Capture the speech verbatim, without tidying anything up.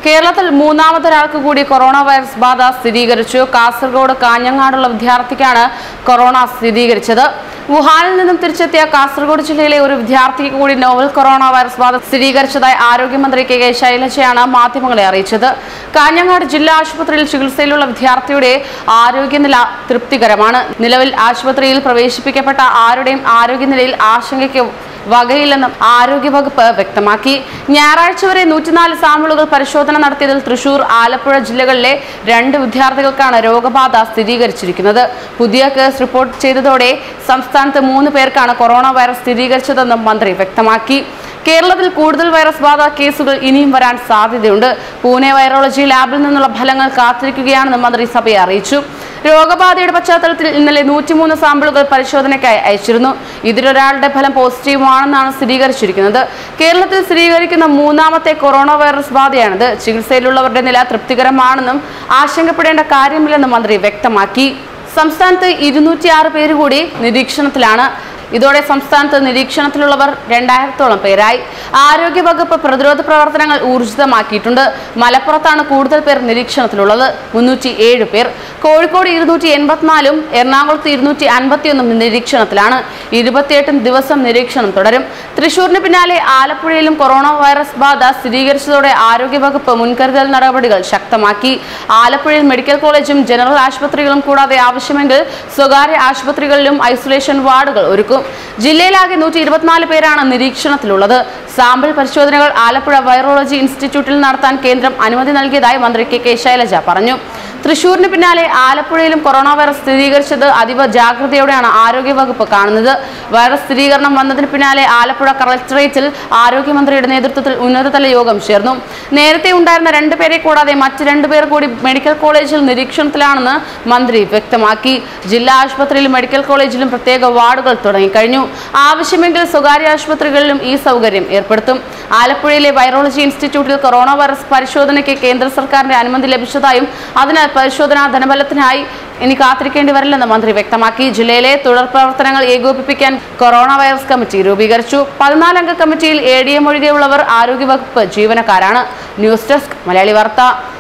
കേരളത്തിൽ മൂന്നാമതൊരാൾക്ക് കൂടി corona virus ബാധ സ്ഥിരീകരിച്ചു. കാസർഗോഡ് കാഞ്ഞങ്ങാടുള്ള വിദ്യാർത്ഥിക്കാണ് കൊറോണ സ്ഥിരീകരിച്ചത്. വുഹാനിൽ നിന്നും തിരിച്ചെത്തിയ കാസർഗോഡ് ജില്ലയിലെ ഒരു വിദ്യാർത്ഥിക്ക് കൂടി നോവൽ കൊറോണ വൈറസ് ബാധ സ്ഥിരീകരിച്ചതായി ആരോഗ്യമന്ത്രി കെ കെ ശൈലജയാണ് മാധ്യമങ്ങളെ അറിയിച്ചത്. കാഞ്ഞങ്ങാട് ജില്ലാ ആശുപത്രിയിൽ ചികിത്സയിലുള്ള വിദ്യാർത്ഥിയുടെ ആരോഗ്യനില തൃപ്തികരമാണ്. നിലവിൽ ആശുപത്രിയിൽ പ്രവേശിപ്പിക്കപ്പെട്ട ആരുടെയും ആരോഗ്യനിലയിൽ ആശങ്കയ്ക്ക് വകയില്ലെന്നും ആരോഗ്യവകുപ്പ് വ്യക്തമാക്കി. ഞായറാഴ്ച വരെ നൂറ്റിനാല് സാമ്പിളുകൾ പരിശോധന നടത്തിയതിൽ തൃശൂർ, ആലപ്പുഴ ജില്ലകളിലെ രണ്ട് വിദ്യാർത്ഥികൾക്കാണ് രോഗബാധ സ്ഥിരീകരിച്ചിരിക്കുന്നത്. പുതിയ കേസ് റിപ്പോർട്ട് ചെയ്തതോടെ സംസ്ഥാനത്ത് മൂന്ന് പേർക്കാണ് കൊറോണ വൈറസ് സ്ഥിരീകരിച്ചതെന്നും മന്ത്രി വ്യക്തമാക്കി. കേരളത്തിൽ കൂടുതൽ വൈറസ് ബാധ കേസുകൾ ഇനിയും വരാൻ സാധ്യതയുണ്ട്. പൂനെ വൈറോളജി ലാബിൽ നിന്നുള്ള ഫലങ്ങൾ കാത്തിരിക്കുകയാണെന്ന് മന്ത്രി സഭയെ അറിയിച്ചു. രോഗബാധയുടെ പശ്ചാത്തലത്തിൽ ഇന്നലെ നൂറ്റിമൂന്ന് സാമ്പിളുകൾ പരിശോധനയ്ക്കായി അയച്ചിരുന്നു. ഇതിലൊരാളുടെ ഫലം പോസിറ്റീവാണെന്നാണ് സ്ഥിരീകരിച്ചിരിക്കുന്നത്. കേരളത്തിൽ സ്ഥിരീകരിക്കുന്ന മൂന്നാമത്തെ കൊറോണ വൈറസ് ബാധയാണിത്. ചികിത്സയിലുള്ളവരുടെ നില തൃപ്തികരമാണെന്നും ആശങ്കപ്പെടേണ്ട കാര്യമില്ലെന്നും മന്ത്രി വ്യക്തമാക്കി. സംസ്ഥാനത്ത് ഇരുന്നൂറ്റി ആറ് പേര് കൂടി നിരീക്ഷണത്തിലാണ്. ഇതോടെ സംസ്ഥാനത്ത് നിരീക്ഷണത്തിലുള്ളവർ രണ്ടായിരത്തോളം പേരായി. ആരോഗ്യവകുപ്പ് പ്രതിരോധ പ്രവർത്തനങ്ങൾ ഊർജിതമാക്കിയിട്ടുണ്ട്. മലപ്പുറത്താണ് കൂടുതൽ പേർ നിരീക്ഷണത്തിലുള്ളത്, മുന്നൂറ്റി ഏഴ് പേർ. കോഴിക്കോട് ഇരുന്നൂറ്റി എൺപത്തിനാലും എറണാകുളത്ത് ഇരുന്നൂറ്റി അൻപത്തിയൊന്നും നിരീക്ഷണത്തിലാണ്. ഇരുപത്തിയെട്ട് ദിവസം നിരീക്ഷണം തുടരും. തൃശൂരിന് പിന്നാലെ ആലപ്പുഴയിലും കൊറോണ വൈറസ് ബാധ സ്ഥിരീകരിച്ചതോടെ ആരോഗ്യവകുപ്പ് മുൻകരുതൽ നടപടികൾ ശക്തമാക്കി. ആലപ്പുഴയിൽ മെഡിക്കൽ കോളേജും ജനറൽ ആശുപത്രികളും കൂടാതെ ആവശ്യമെങ്കിൽ സ്വകാര്യ ആശുപത്രികളിലും ഐസൊലേഷൻ വാർഡുകൾ ഒരുക്കും. ജില്ലയിലാകെ നൂറ്റി ഇരുപത്തിനാല് പേരാണ് നിരീക്ഷണത്തിലുള്ളത്. സാമ്പിൾ പരിശോധനകൾ ആലപ്പുഴ വൈറോളജി ഇൻസ്റ്റിറ്റ്യൂട്ടിൽ നടത്താൻ കേന്ദ്രം അനുമതി നൽകിയതായി മന്ത്രി കെ കെ ശൈലജ പറഞ്ഞു. തൃശൂരിന് പിന്നാലെ ആലപ്പുഴയിലും കൊറോണ വൈറസ് സ്ഥിരീകരിച്ചത് അതീവ ജാഗ്രതയോടെയാണ് ആരോഗ്യവകുപ്പ് കാണുന്നത്. വൈറസ് സ്ഥിരീകരണം വന്നതിന് പിന്നാലെ ആലപ്പുഴ കളക്ടറേറ്റിൽ ആരോഗ്യമന്ത്രിയുടെ നേതൃത്വത്തിൽ ഉന്നതതല യോഗം ചേർന്നു. നേരത്തെ ഉണ്ടായിരുന്ന രണ്ടുപേരെ കൂടാതെ മറ്റ് രണ്ടുപേർ കൂടി മെഡിക്കൽ കോളേജിൽ നിരീക്ഷണത്തിലാണെന്ന് മന്ത്രി വ്യക്തമാക്കി. ജില്ലാ ആശുപത്രിയിലും മെഡിക്കൽ കോളേജിലും പ്രത്യേക വാർഡുകൾ തുടങ്ങിക്കഴിഞ്ഞു. ആവശ്യമെങ്കിൽ സ്വകാര്യ ആശുപത്രികളിലും ഈ സൗകര്യം ഏർപ്പെടുത്തും. ആലപ്പുഴയിലെ വൈറോളജി ഇൻസ്റ്റിറ്റ്യൂട്ടിൽ കൊറോണ വൈറസ് പരിശോധനയ്ക്ക് കേന്ദ്ര സർക്കാരിന്റെ അനുമതി ലഭിച്ചതായും അതിനാൽ പരിശോധനാ ധനബലത്തിനായി ഇനി കാത്തിരിക്കേണ്ടി വരില്ലെന്ന് മന്ത്രി വ്യക്തമാക്കി. ജില്ലയിലെ തുടർ പ്രവർത്തനങ്ങൾ ഏകോപിപ്പിക്കാൻ കൊറോണ വൈറസ് കമ്മിറ്റി രൂപീകരിച്ചു. പതിനാലംഗ കമ്മിറ്റിയിൽ എ ഡി എം ഒഴികെയുള്ളവർ ആരോഗ്യവകുപ്പ് ജീവനക്കാരാണ്. ന്യൂസ് ഡെസ്ക് മലയാളി വാർത്ത.